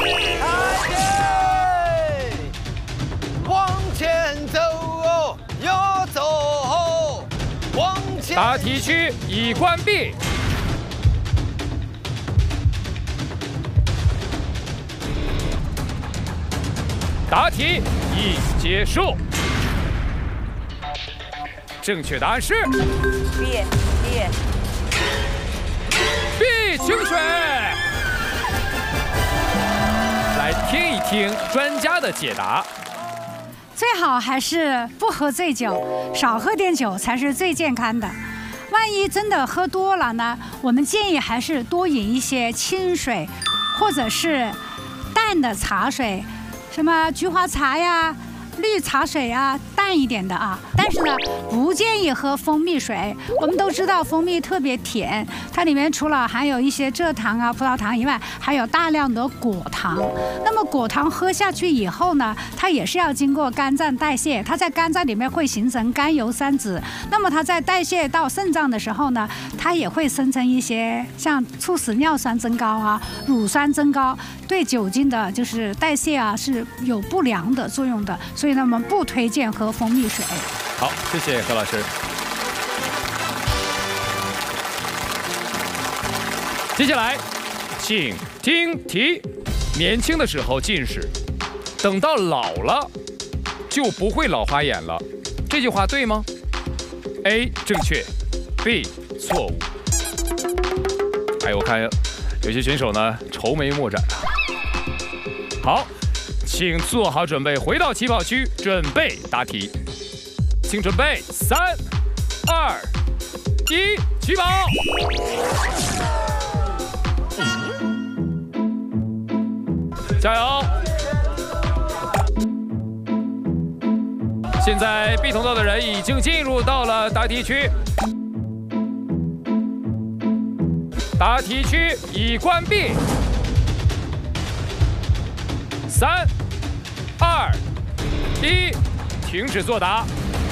往前走哦，要走哦，往前。 答题区已关闭。答题已结束。正确答案是 B 清水。来听一听专家的解答。 最好还是不喝醉酒，少喝点酒才是最健康的。万一真的喝多了呢，我们建议还是多饮一些清水，或者是淡的茶水，什么菊花茶呀、绿茶水啊，淡一点的啊。但是呢，不建议喝蜂蜜水。我们都知道蜂蜜特别甜，它里面除了含有一些蔗糖啊、葡萄糖以外，还有大量的果糖。那么果糖喝下去以后呢，它也是要经过肝脏代谢，它在肝脏里面会形成甘油三酯。那么它在代谢到肾脏的时候呢，它也会生成一些像促使尿酸增高啊、乳酸增高，对酒精的就是代谢啊是有不良的作用的。所以呢，我们不推荐喝蜂蜜水。 好，谢谢何老师。接下来，请听题：年轻的时候近视，等到老了就不会老花眼了，这句话对吗 ？A 正确 ，B 错误。哎，我看有些选手呢愁眉莫展啊。好，请做好准备，回到起跑区，准备答题。请准备，3、2、1，起跑！加油！现在 B 通道的人已经进入到了答题区，答题区已关闭。3、2、1，停止作答。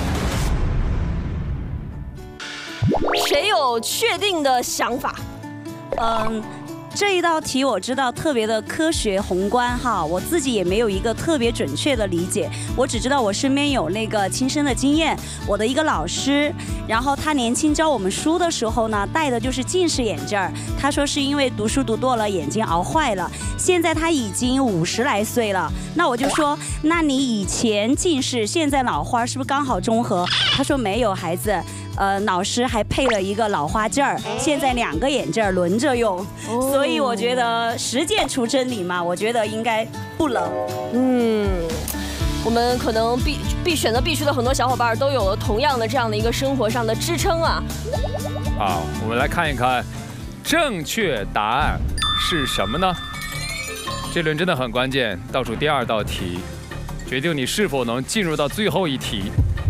谁有确定的想法？ 这一道题我知道特别的科学宏观哈，我自己也没有一个特别准确的理解，我只知道我身边有那个亲身的经验，我的一个老师，然后他年轻教我们书的时候呢，戴的就是近视眼镜儿，他说是因为读书读多了眼睛熬坏了，现在他已经50来岁了，那我就说，那你以前近视，现在老花是不是刚好中和？他说没有，孩子。老师还配了一个老花镜儿，现在2个眼镜轮着用，所以我觉得实践出真理嘛，我觉得应该不冷。 我们可能选择必须的很多小伙伴都有了同样的这样的一个生活上的支撑啊。 好，我们来看一看正确答案是什么呢？这轮真的很关键，倒数第2道题，决定你是否能进入到最后一题。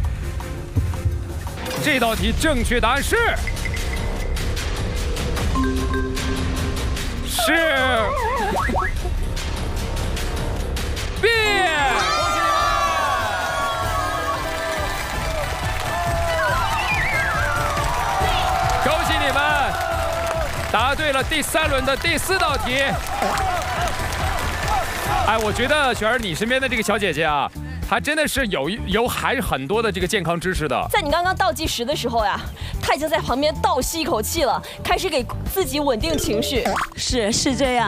这道题正确答案是B。恭喜你们，答对了第3轮的第4道题。哎，我觉得雪儿，你身边的这个小姐姐啊，还真的是有还很多的这个健康知识的。 在你刚刚倒计时的时候呀，他已经在旁边倒吸一口气了，开始给自己稳定情绪。 是这样，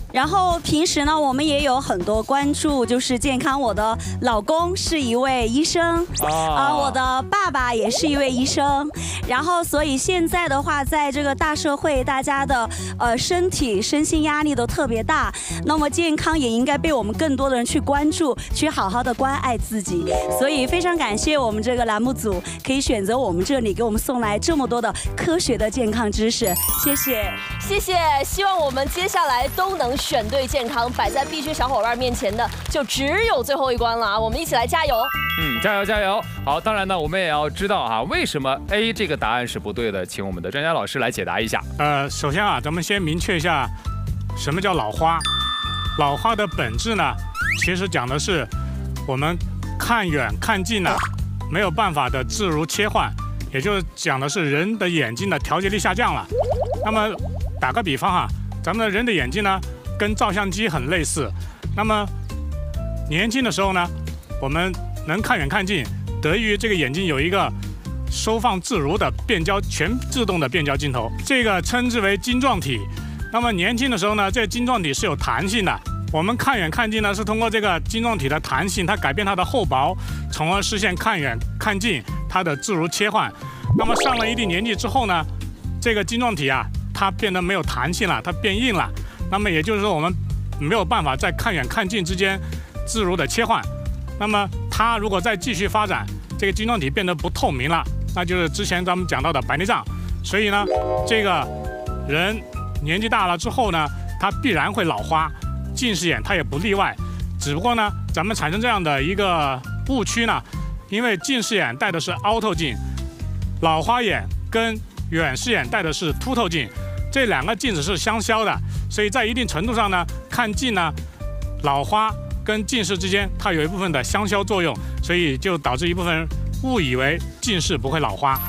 然后平时呢，我们也有很多关注，就是健康。我的老公是一位医生，我的爸爸也是一位医生。然后，所以现在的话，在这个大社会，大家的身心压力都特别大。那么健康也应该被我们更多的人去关注，去好好的关爱自己。所以非常感谢我们这个栏目组可以选择我们这里，给我们送来这么多的科学的健康知识。谢谢， 谢谢。希望我们接下来都能选对健康，摆在必须小伙伴面前的就只有最后一关了啊！我们一起来加油！ 加油加油！好，当然呢，我们也要知道啊，为什么 A 这个答案是不对的，请我们的专家老师来解答一下。 首先啊，咱们先明确一下什么叫老花。老花的本质呢，其实讲的是我们看远看近呢没有办法的自如切换，也就是讲的是人的眼睛的调节力下降了。那么打个比方哈，咱们的人的眼睛呢跟照相机很类似。那么年轻的时候呢，我们能看远看近，得益于这个眼睛有一个收放自如的变焦全自动的变焦镜头，这个称之为晶状体。那么年轻的时候呢，这个晶状体是有弹性的。我们看远看近呢，是通过这个晶状体的弹性，它改变它的厚薄，从而实现看远看近它的自如切换。那么上了一定年纪之后呢，这个晶状体啊，它变得没有弹性了，它变硬了。那么也就是说，我们没有办法在看远看近之间自如的切换。那么它如果再继续发展，这个晶状体变得不透明了，那就是之前咱们讲到的白内障。所以呢，这个人年纪大了之后呢，他必然会老花，近视眼它也不例外。只不过呢，咱们产生这样的一个误区呢，因为近视眼戴的是凹透镜，老花眼跟远视眼戴的是凸透镜，这两个镜子是相消的，所以在一定程度上呢，看近呢，老花跟近视之间它有一部分的相消作用，所以就导致一部分人误以为近视不会老花。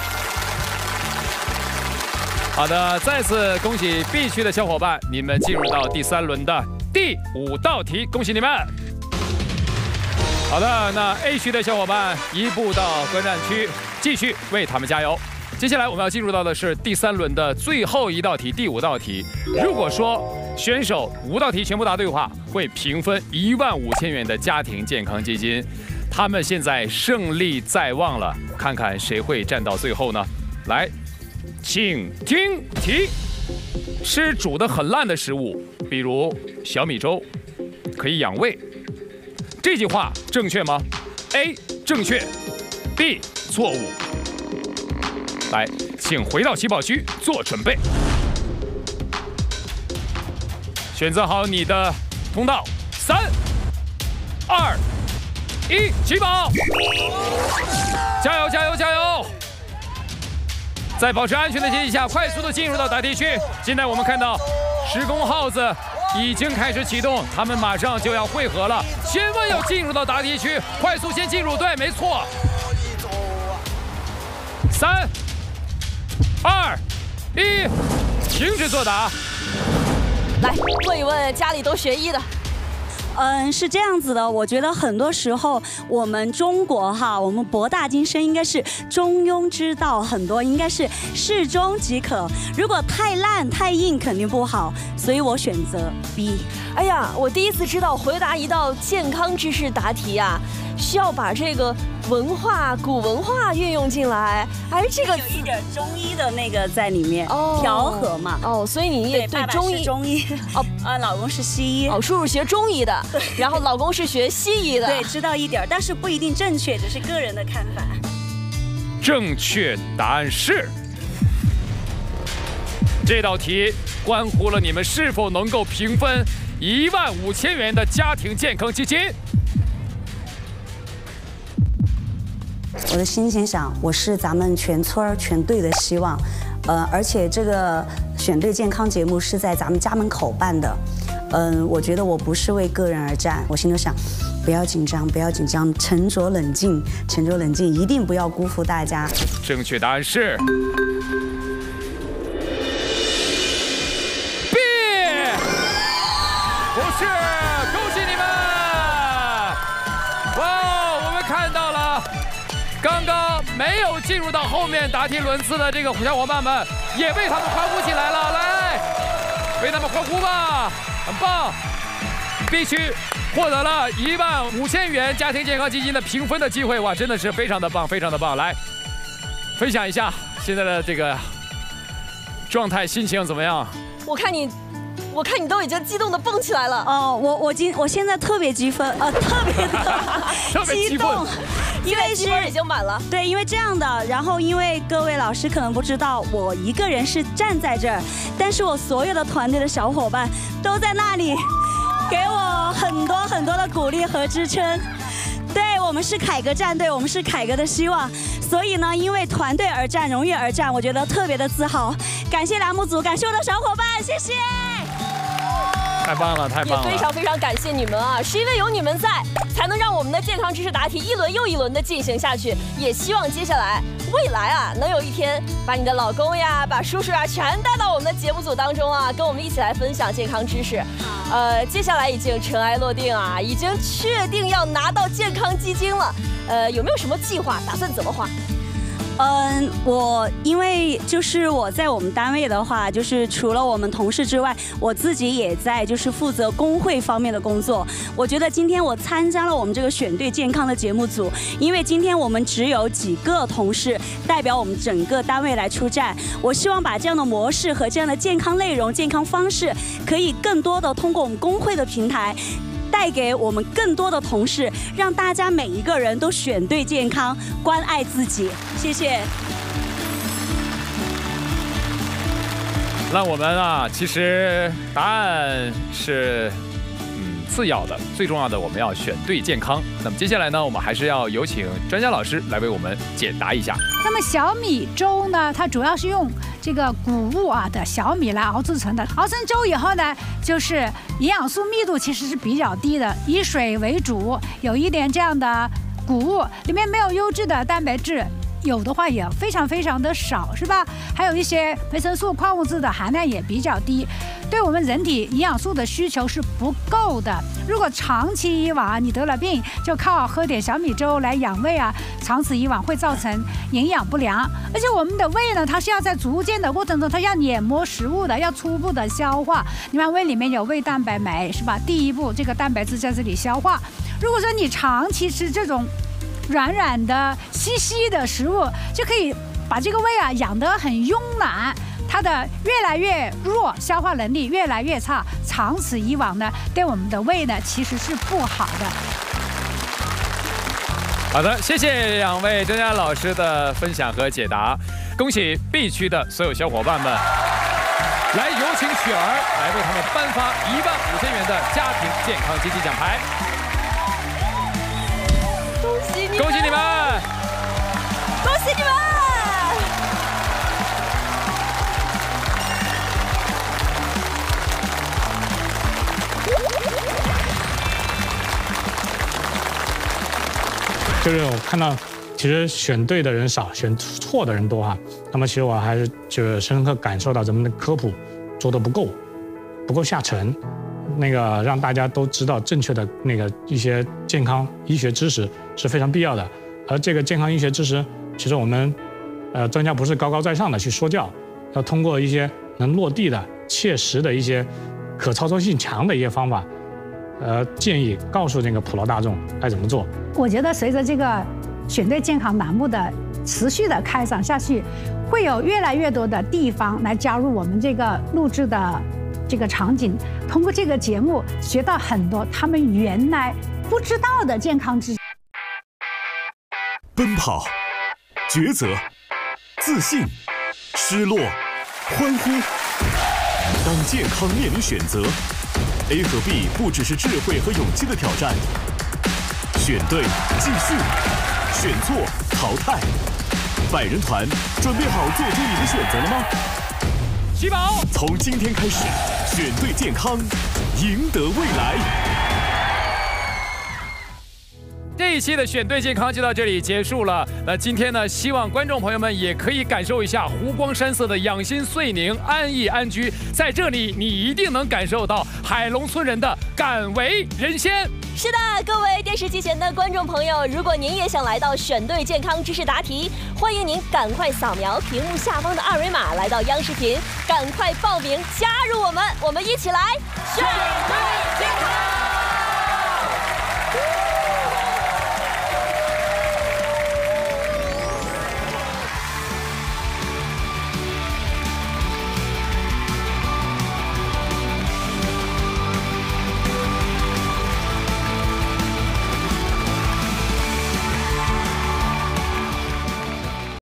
好的，再次恭喜 B 区的小伙伴，你们进入到第3轮的第5道题，恭喜你们！好的，那 A 区的小伙伴移步到观战区，继续为他们加油。接下来我们要进入到的是第3轮的最后一道题，第5道题。如果说选手5道题全部答对的话，会平分15000元的家庭健康基金。他们现在胜利在望了，看看谁会站到最后呢？来。请听题：吃煮得很烂的食物，比如小米粥，可以养胃。这句话正确吗 ？A 正确 ，B 错误。来，请回到起跑区做准备，选择好你的通道。3、2、1，起跑！加油！加油！加油！在保持安全的前提下，快速的进入到答题区。现在我们看到施工号子已经开始启动，他们马上就要汇合了，千万要进入到答题区，快速先进入，对，没错。3、2、1，停止作答。 来问一问家里都学医的。 是这样子的，我觉得很多时候我们中国哈，我们博大精深，应该是中庸之道，很多应该是适中即可。如果太烂太硬肯定不好，所以我选择 B。 哎呀，我第一次知道回答一道健康知识答题啊，需要把这个文化、古文化运用进来。哎，这个有一点中医的那个在里面，调和嘛。 哦，所以你也对中医？ 中医。哦，老公是西医。 哦，叔叔学中医的，对，然后老公是学西医的。 对，知道一点，但是不一定正确，只是个人的看法。 正确答案是，这道题关乎了你们是否能够平分15000元的家庭健康基金。 我的心情想，我是咱们全村全队的希望，而且这个选对健康节目是在咱们家门口办的，我觉得我不是为个人而战，我心里想，不要紧张，不要紧张，沉着冷静，沉着冷静，一定不要辜负大家。 正确答案是 B， 不是，恭喜你们！哇，我们看到了。刚刚没有进入到后面答题轮次的这个小伙伴们，也为他们欢呼起来了！来， 为他们欢呼吧，很棒。B 区获得了15000元家庭健康基金的评分的机会，哇，真的是非常的棒，非常的棒。来，分享一下现在的这个状态，心情怎么样？ 我看你都已经激动的蹦起来了。 哦，我现在特别激愤，特别的激动，因为积分已经满了。 对，因为这样的，然后因为各位老师可能不知道，我一个人是站在这儿，但是我所有的团队的小伙伴都在那里，给我很多很多的鼓励和支撑。对，我们是凯歌战队，我们是凯歌的希望。所以呢，因为团队而战，荣誉而战，我觉得特别的自豪。感谢栏目组，感谢我的小伙伴，谢谢。 太棒了，太棒了！ 也非常非常感谢你们啊，是因为有你们在，才能让我们的健康知识答题一轮又一轮的进行下去。也希望接下来未来啊，能有一天把你的老公呀、把叔叔呀全带到我们的节目组当中啊，跟我们一起来分享健康知识。接下来已经尘埃落定啊，已经确定要拿到健康基金了。有没有什么计划？打算怎么花？ 我因为就是我在我们单位的话，就是除了我们同事之外，我自己也在就是负责工会方面的工作。我觉得今天我参加了我们这个选对健康的节目组，因为今天我们只有几个同事代表我们整个单位来出战。我希望把这样的模式和这样的健康内容、健康方式，可以更多的通过我们工会的平台，带给我们更多的同事，让大家每一个人都选对健康，关爱自己。谢谢。 那我们啊，其实答案是次要的，最重要的我们要选对健康。那么接下来呢，我们还是要有请专家老师来为我们解答一下。 那么小米粥呢，它主要是用这个谷物的小米来熬制成的。熬成粥以后呢，就是营养素密度其实是比较低的，以水为主，有一点这样的谷物，里面没有优质的蛋白质。有的话也非常非常的少，是吧？还有一些维生素、矿物质的含量也比较低，对我们人体营养素的需求是不够的。如果长期以往你得了病，就靠喝点小米粥来养胃长此以往会造成营养不良。而且我们的胃呢，它是要在逐渐的过程中，它要碾磨食物的，要初步的消化。你看胃里面有胃蛋白酶，是吧？第一步这个蛋白质在这里消化。如果说你长期吃这种软软的、稀稀的食物，就可以把这个胃养得很慵懒，它的越来越弱，消化能力越来越差，长此以往呢，对我们的胃呢其实是不好的。 好的，谢谢两位专家老师的分享和解答，恭喜 B 区的所有小伙伴们。来，有请雪儿来为他们颁发15000元的家庭健康基金奖牌。恭喜你们！ 恭喜你们！ 就是我看到，其实选对的人少，选错的人多那么其实我还是就深刻感受到咱们的科普做得不够下沉，让大家都知道正确的一些健康医学知识是非常必要的。而这个健康医学知识，其实我们专家不是高高在上的去说教，要通过一些能落地的、切实的一些可操作性强的一些方法，建议告诉这个普罗大众该怎么做。 我觉得随着这个选对健康栏目的持续的开展下去，会有越来越多的地方来加入我们这个录制的这个场景，通过这个节目学到很多他们原来不知道的健康知识。 奔跑、抉择、自信、失落、欢呼。当健康面临选择 ，A 和 B 不只是智慧和勇气的挑战，选对继续，选错淘汰。百人团准备好做出你的选择了吗？ 起跑！ 从今天开始，选对健康，赢得未来。 这一期的选对健康就到这里结束了。那今天呢，希望观众朋友们也可以感受一下湖光山色的养心遂宁、安逸安居，在这里你一定能感受到海龙村人的敢为人先。 是的，各位电视机前的观众朋友，如果您也想来到选对健康知识答题，欢迎您赶快扫描屏幕下方的2维码，来到央视频，赶快报名加入我们，我们一起来选对。